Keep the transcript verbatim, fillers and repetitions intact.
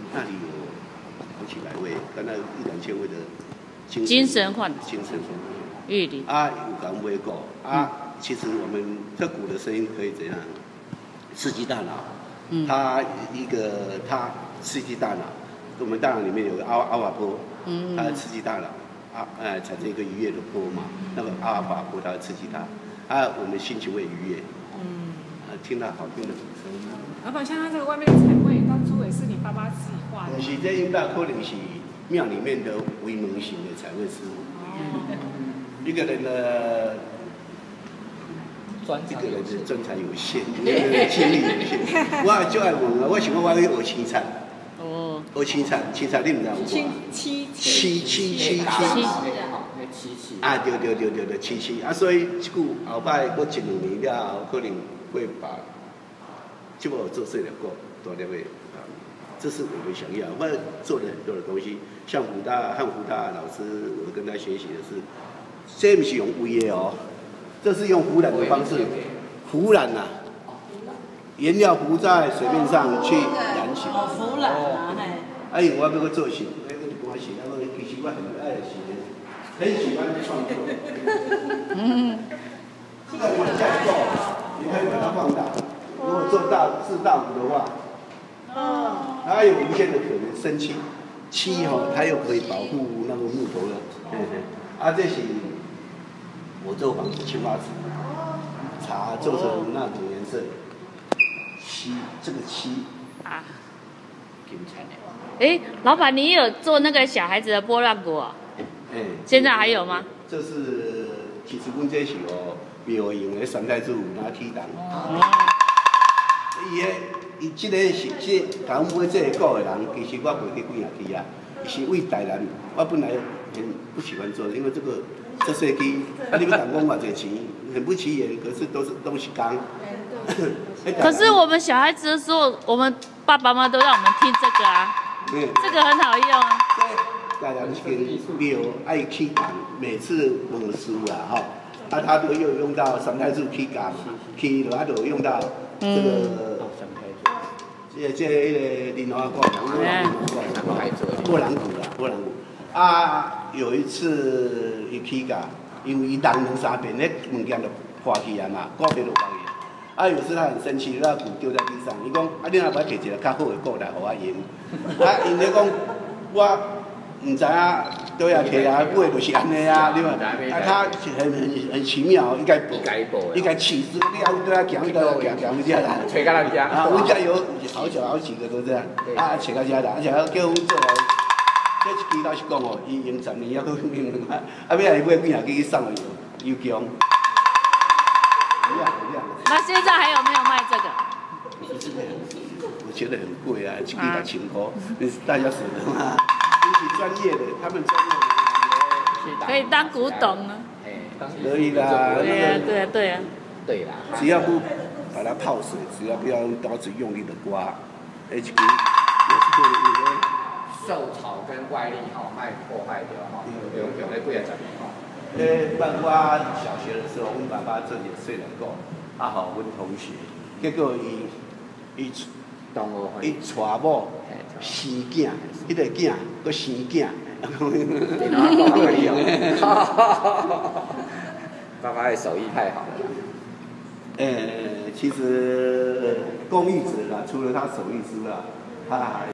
那里有好几百位，跟那一两千位的精精神患者， 精神患者。 玉里啊，有讲不会讲啊，嗯、其实我们这鼓的声音可以怎样刺激大脑？嗯，它一个它刺激大脑，我们大脑里面有个阿阿法波，嗯，它刺激大脑，啊，呃，产生一个愉悦的波嘛，那个阿法波它会刺激它，啊，我们心情会愉悦，嗯，啊，听到好听的鼓声。 老板，像他这个外面的彩绘，当初也是你爸爸自己画的。 是，这应该可能是庙里面的微门型的彩绘师傅。哦。一个人的。一个人的专长有限，一个人的精力有限。我就爱问啊，我想讲我去学青菜。哦。学青菜，青菜你唔知有无？ 七七七七七七。七七。啊，对对对对对，七七啊，所以这句后摆我一两年了后，可能会把这部做碎了过多点位啊，这是我们想要。我做了很多的东西，像湖大汉湖大老师，我跟他学习的是，这不是用微的哦。这是用浮染的方式，浮染呐、啊，颜料浮在水面上去燃起。 哦，浮染啊，嘿。 哎呦，我要个做戏，我跟你讲戏，我其实我很爱写，很喜欢创作。嗯。这个往下做，你可以把它放大。如果做大四大五的话，哦，它有无限的可能。生漆，漆哈，它又可以保护那个木头的。嗯嗯。啊，这是。我做房子青花瓷，茶做成那种颜色，漆这个漆啊，精彩的。 哎，老板，你有做那个小孩子的拨浪鼓啊？哎，现在还有吗？ 这是其实阮这是哦，庙用的三太子有拿起档。哦。伊个伊即个是即甲阮买这个鼓的人，其实我袂去几下去啊，是为台南，我本来很不喜欢做，因为这个。这设计，啊！你们讲讲偌侪钱，很不起眼，可是都是都是钢。 可是我们小孩子的时候，我们爸爸妈妈都让我们听这个啊，嗯、这个很好用啊。 对，大家跟庙爱起钢，每次问师傅啊，哈，啊，他都有用到三太子起钢，起了他都用到这个。这这迄个林华鼓，林华鼓，波兰鼓啦，波兰鼓。啊，有一次伊起价，因为伊人两三遍，那物件就破去啊嘛，鼓片就破去。啊，有时他很生气，那鼓丢在地上，伊讲啊，你若不摕一个较好的鼓来互我用。啊，因咧讲，我唔知影对啊摕啊，买就是安尼啊，对吧？啊，他很很很奇妙，应该报，应该起司，你要对他讲一个讲讲一下啦。 吹到人家。 啊，我家有好几好几个都这样，啊，吹到家啦，而且叫我做。这一支老实讲哦，伊用十年还佫用两啊，啊尾来买几下去送邮邮强。一样一样。 那现在还有没有卖这个？ 这个我觉得很贵啊，一支六千块，大家舍得吗？尤其专业的，他们专业的可以当古董啊。 可以啦。 对呀对呀对呀。 对啦。 只要不把它泡水，只要不要用刀子用力的刮，一支也是可以的。 受潮跟外力吼，卖破坏掉吼，用用咧几啊十年吼。 诶，我小学的时候，阮爸爸做一个细人鼓，啊，互阮同学，结果伊伊同学伊娶某生囝，迄个囝佮生囝， 爸爸的手艺太好了。 诶，其实工艺者啦，除了他手艺之外，他还。